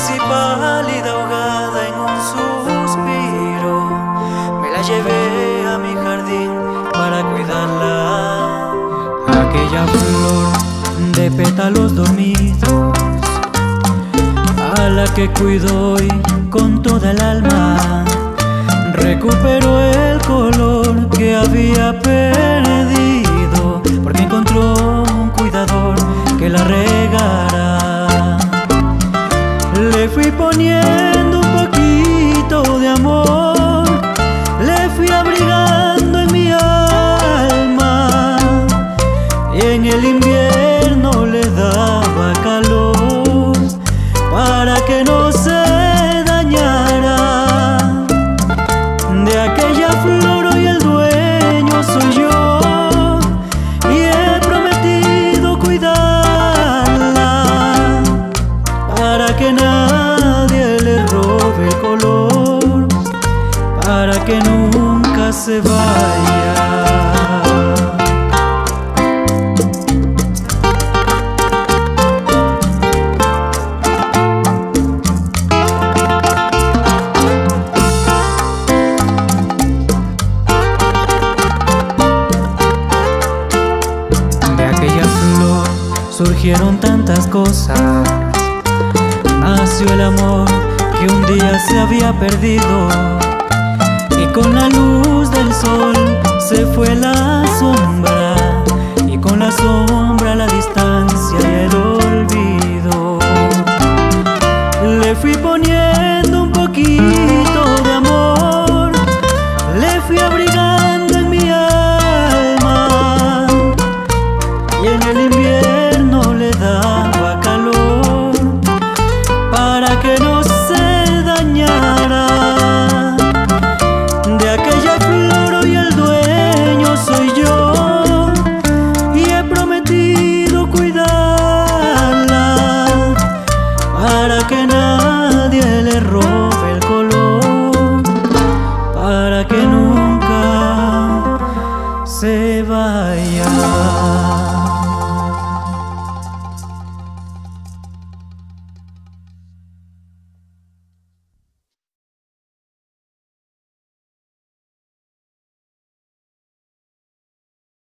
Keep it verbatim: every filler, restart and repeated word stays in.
Casi pálida, ahogada en un suspiro, me la llevé a mi jardín para cuidarla. Aquella flor de pétalos dormidos, a la que cuido hoy con toda el alma, recuperó el color que había perdido, porque encontró un cuidador que la regara. Le fui poniendo un poquito de amor, le fui abrigando en mi alma, y en el invierno le daba calor para que no se dañara. De aquella flor hoy el dueño soy yo, y he prometido cuidarla para que nadie le robe el color, para que nunca se vaya. Surgieron tantas cosas, nació el amor que un día se había perdido, y con la luz del sol se fue la sombra, y con la sombra la distancia y el olvido. Le fui poniendo un poquito de amor, le fui abrigando en mi alma, y en el invierno le daba calor para que no se dañara. De aquella flor hoy el dueño soy yo, y he prometido cuidarla para que nadie le robe